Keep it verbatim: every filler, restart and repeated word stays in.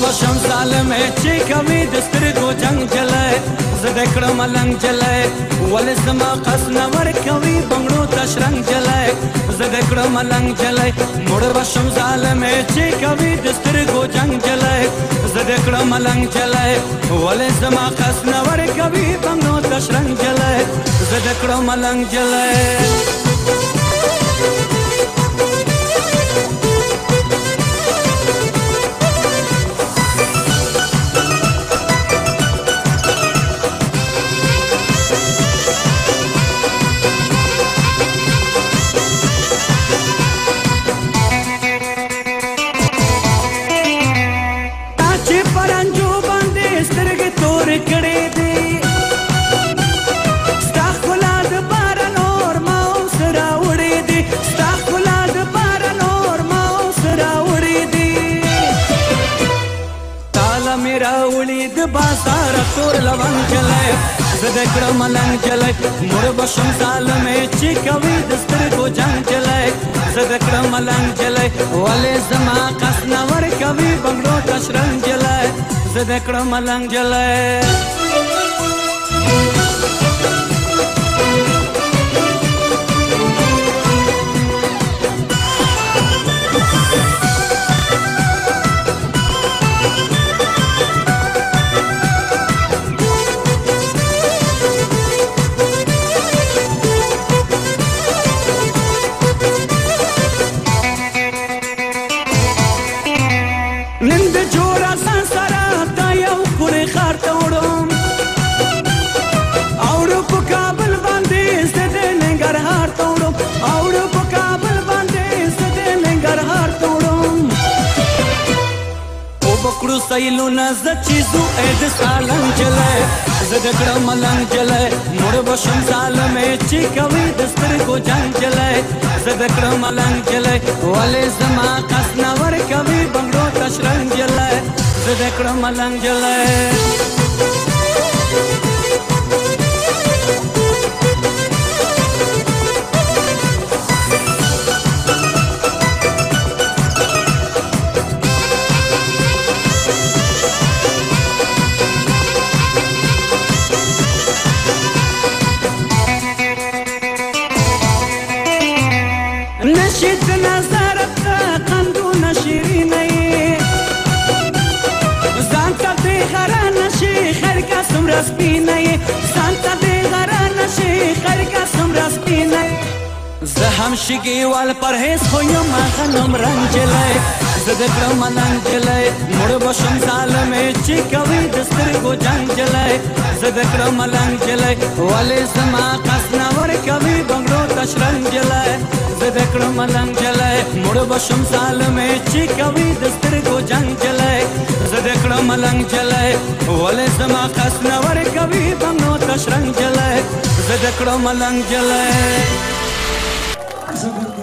بشم ظالمې چې کوي د سترګو جنګ جلی زه د کړم ملنګ جلی ولې زما قص نه ورکوي بنګړو ته شرنګ جلی زه د کړم ملنګ جلی مړ بشم ظالمې چې کوي د سترګو جنګ جلی زه د کړم ملنګ جلی ولې زما قص نه ورکوي بنګړو ته شرنګ جلی زه د کړم ملنګ جلی بازار تور لونګ جلی زه د کړم ملنګ جلی مړ بشم ظالمې چې کوي د سترګو جنګ جلی زه د کړم ملنګ جلی ولې زما قص نه ورکوي بنګړو ته شرنګ جلی زه د کړم ملنګ جلی کړو سیلونه زه چې زو اې د سالنګ جلی زه د کړم ملنګ جلی مړ بشم ظالمې چې کوي د سترګو جنګ جلی زه د کړم ملنګ جلی ولې زما قص نه ورکوي بنګړو ته شرنګ جلی زه د کړم ملنګ جلی نشید نظرت قندونه شیرینه ځان ته دې غره نشي خیر که څومره سپینه ځان ته دې غره نشي خیر که څومره سپینه زه هم شګې وال پرهیز خو یم غنم رنګ جلی زه د کړم ملنګ جلی مړ بشم ظالمې چې کوي د سترګو جنګ جلی زه د کړم ملنګ جلی ولې زما قص نه ورکوي بنګړو ته شرنګ جلی زه د کړم ملنګ جلی مړ بشم ظالمې چې کوي د سترګو جنګ جلی زه د کړم ملنګ جلی ولې زما قص نه ورکوي بنګړو ته شرنګ جلی زه د کړم ملنګ جلی